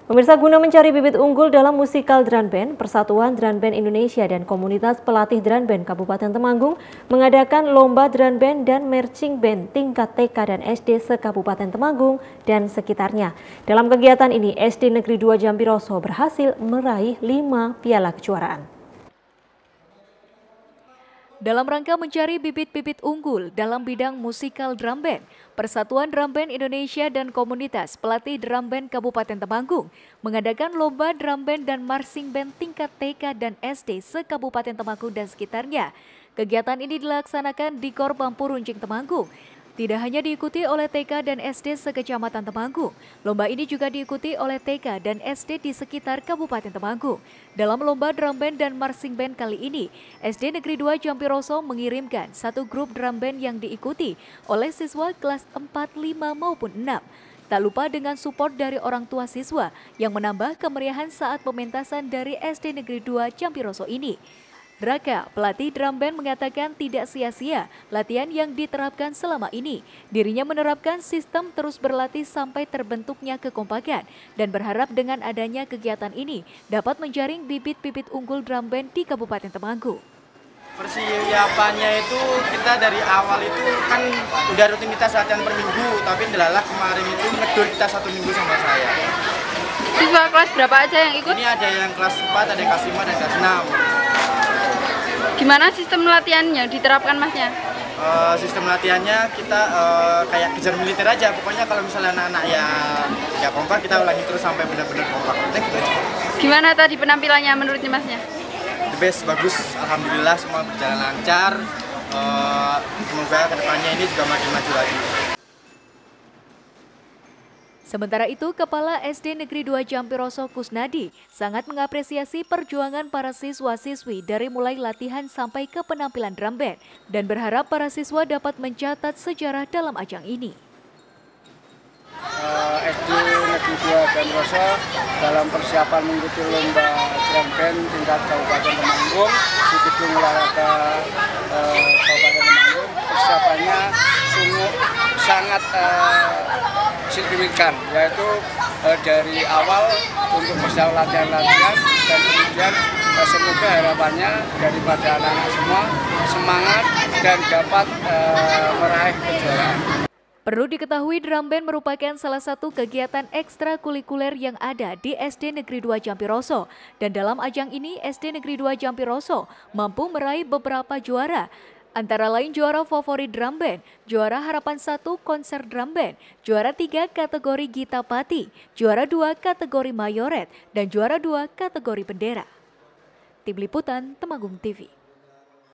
Pemirsa, guna mencari bibit unggul dalam musikal drum band, Persatuan Drum Band Indonesia dan Komunitas Pelatih Drum Band Kabupaten Temanggung mengadakan lomba drum band dan marching band tingkat TK dan SD se-Kabupaten Temanggung dan sekitarnya. Dalam kegiatan ini, SD Negeri 2 Jampiroso berhasil meraih 5 piala kejuaraan. Dalam rangka mencari bibit-bibit unggul dalam bidang musikal drum band, Persatuan Drum Band Indonesia dan Komunitas Pelatih Drum Band Kabupaten Temanggung mengadakan lomba drum band dan marching band tingkat TK dan SD se-Kabupaten Temanggung dan sekitarnya. Kegiatan ini dilaksanakan di Gor Bampu Runcing Temanggung. Tidak hanya diikuti oleh TK dan SD se-Kecamatan Temanggung, lomba ini juga diikuti oleh TK dan SD di sekitar Kabupaten Temanggung. Dalam lomba drum band dan marching band kali ini, SD Negeri 2 Jampiroso mengirimkan satu grup drum band yang diikuti oleh siswa kelas 4, 5 maupun 6. Tak lupa dengan support dari orang tua siswa yang menambah kemeriahan saat pementasan dari SD Negeri 2 Jampiroso ini. Raka, pelatih drum band, mengatakan tidak sia-sia latihan yang diterapkan selama ini. Dirinya menerapkan sistem terus berlatih sampai terbentuknya kekompakan dan berharap dengan adanya kegiatan ini dapat menjaring bibit-bibit unggul drum band di Kabupaten Temanggung. Persiapannya itu kita dari awal itu kan udah rutinitas latihan per minggu, tapi ndelalah kemarin itu ngedul kita 1 minggu sama saya. Siswa kelas berapa aja yang ikut? Ini ada yang kelas 4, ada yang kelas 5, ada yang kelas 6. Gimana sistem latihannya diterapkan masnya? Sistem latihannya kita kayak kejar militer aja. Pokoknya kalau misalnya anak-anak ya kompak, kita ulangi terus sampai benar-benar kompak. Gitu aja. Gimana tadi penampilannya menurutnya masnya? The best, bagus. Alhamdulillah semua berjalan lancar. Semoga kedepannya ini juga makin maju lagi. Sementara itu, Kepala SD Negeri 2 Jampiroso Kusnadi sangat mengapresiasi perjuangan para siswa-siswi dari mulai latihan sampai ke penampilan drum band dan berharap para siswa dapat mencatat sejarah dalam ajang ini. SD Negeri 2 Jampiroso dalam persiapan mengikuti lomba drum band tingkat Kabupaten Temanggung di Gedung Olahraga Kabupaten Temanggung, persiapannya sungguh sangat signifikan, yaitu dari awal untuk persiapan latihan-latihan dan kemudian semoga harapannya daripada anak-anak semua semangat dan dapat meraih kejuaraan. Perlu diketahui, drum band merupakan salah satu kegiatan ekstrakurikuler yang ada di SD Negeri 2 Jampiroso. Dan dalam ajang ini, SD Negeri 2 Jampiroso mampu meraih beberapa juara. Antara lain juara favorit drum band, juara harapan 1 konser drum band, juara 3 kategori Gita Pati, juara 2 kategori mayoret, dan juara 2 kategori bendera. Tim Liputan Temanggung TV.